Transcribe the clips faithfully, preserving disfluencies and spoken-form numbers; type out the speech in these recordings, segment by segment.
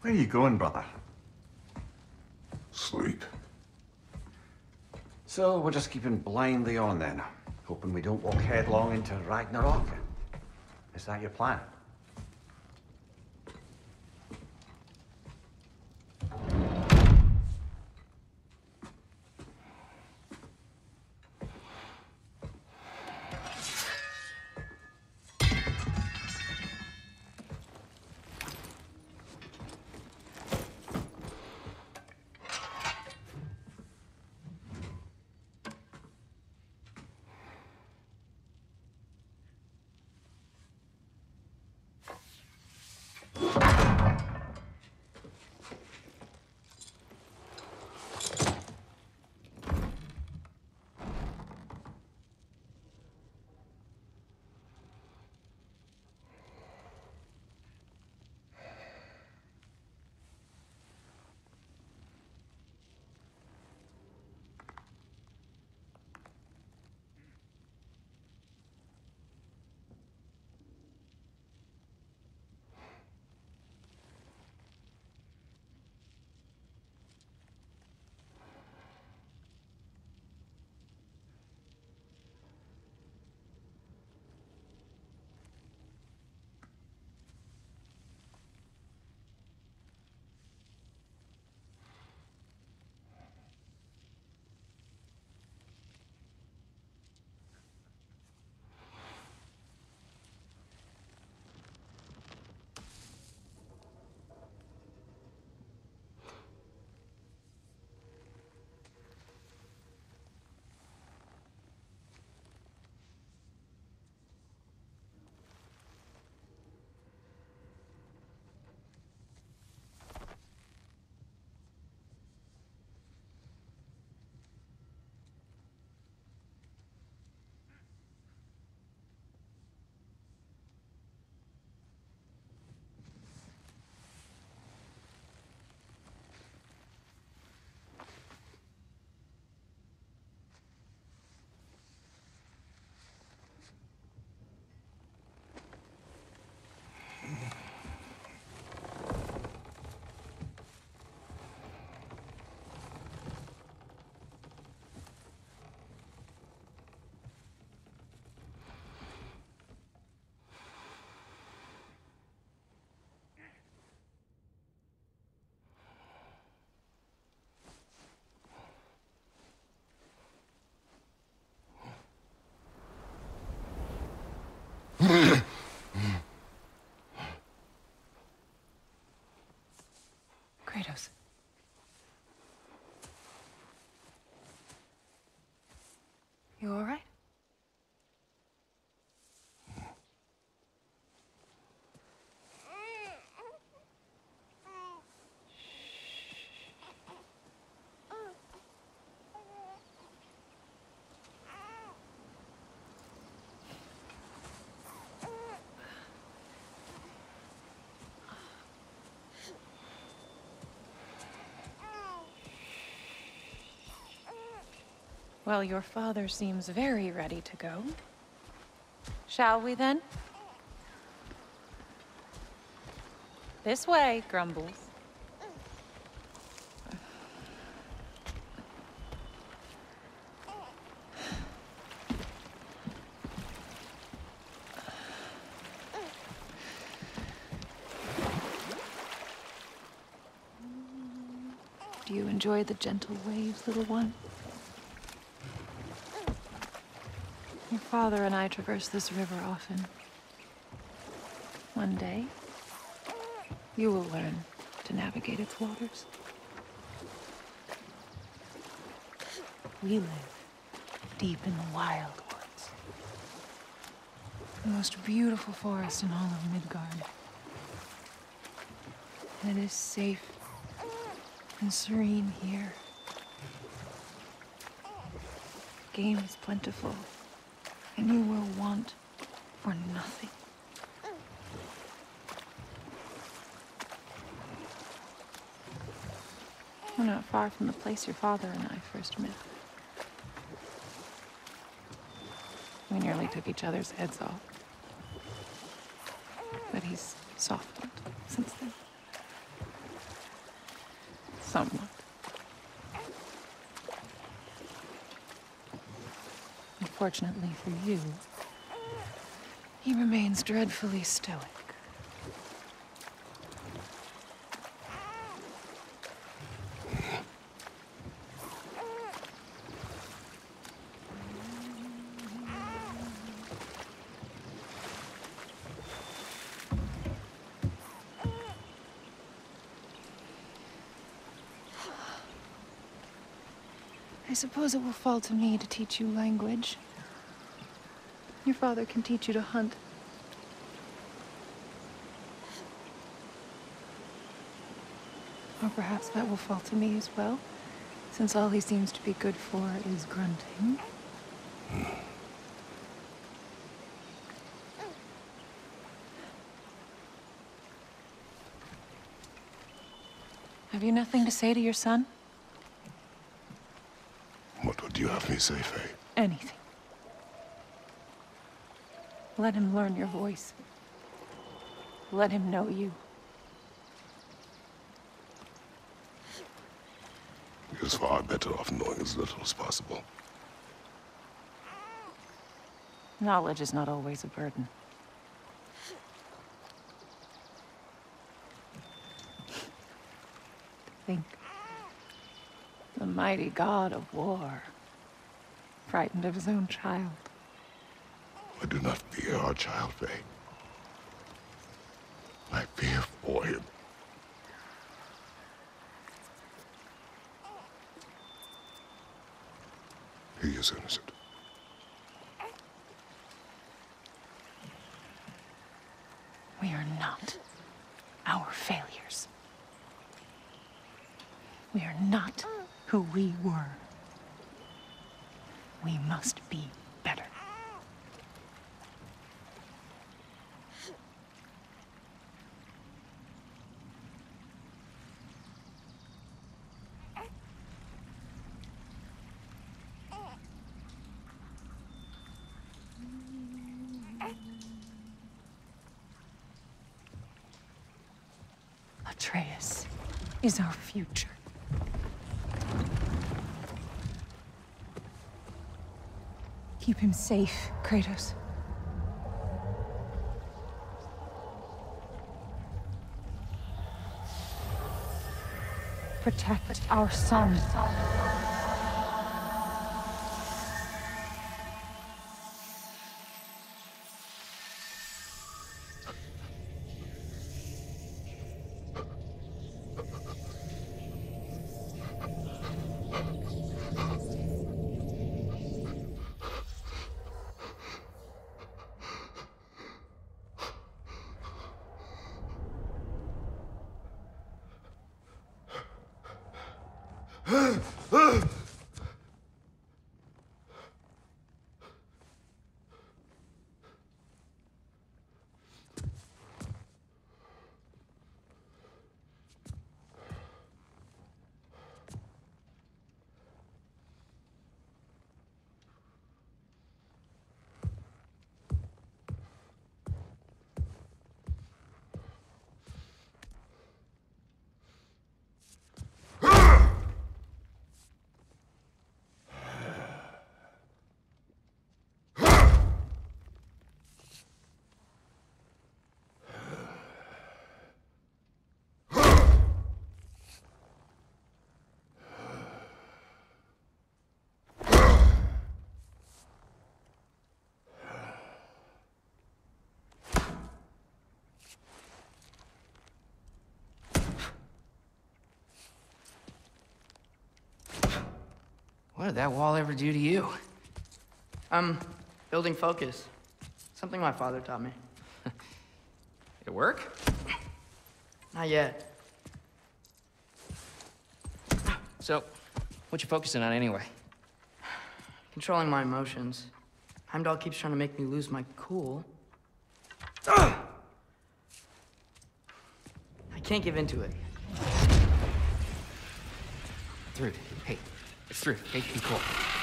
Where are you going, brother? Sleep. So we're just keeping blindly on then, hoping we don't walk headlong into Ragnarok. Is that your plan? Kratos. You all right? Well, your father seems very ready to go. Shall we then? This way, Grumbles. Do you enjoy the gentle waves, little one? Your father and I traverse this river often. One day, you will learn to navigate its waters. We live deep in the wild woods. The most beautiful forest in all of Midgard. And it is safe and serene here. Game is plentiful, and you will want for nothing. We're not far from the place your father and I first met. We nearly took each other's heads off. But he's softened since then. Somewhat. Unfortunately for you, he remains dreadfully stoic. I suppose it will fall to me to teach you language. Your father can teach you to hunt. Or perhaps that will fall to me as well, since all he seems to be good for is grunting. Have you nothing to say to your son? What would you have me say, Faye? Anything. Let him learn your voice. Let him know you. He is far better off knowing as little as possible. Knowledge is not always a burden. Think. The mighty god of war, frightened of his own child. I do not fear our child, Faye. I fear for him. He is innocent. We are not our failures. We are not who we were. We must be better. Atreus is our future. Keep him safe, Kratos. Protect our son. What did that wall ever do to you? Um, building focus. Something my father taught me. It work? Not yet. So, what you focusing on anyway? Controlling my emotions. Heimdall keeps trying to make me lose my cool. I can't give into it. Through. Hey, it's through. Hey, be cool.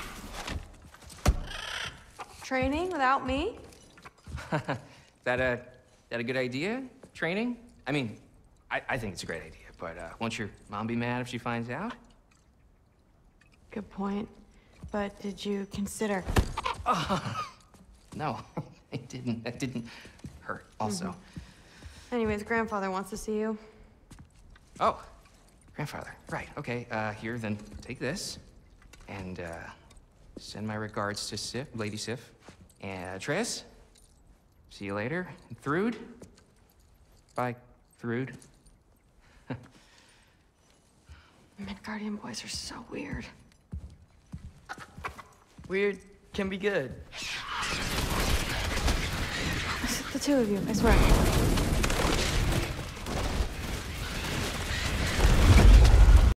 Training without me? that a that a good idea? Training? I mean, I, I think it's a great idea, but uh, won't your mom be mad if she finds out? Good point. But did you consider... No, it didn't. That didn't hurt, also. Mm-hmm. Anyways, grandfather wants to see you. Oh, grandfather. Right, okay. Uh, here, then take this. And, uh, send my regards to Sif, Lady Sif. And Atreus, see you later. And Thrud. Bye, Thrud. Midgardian boys are so weird. Weird can be good. The two of you, I swear.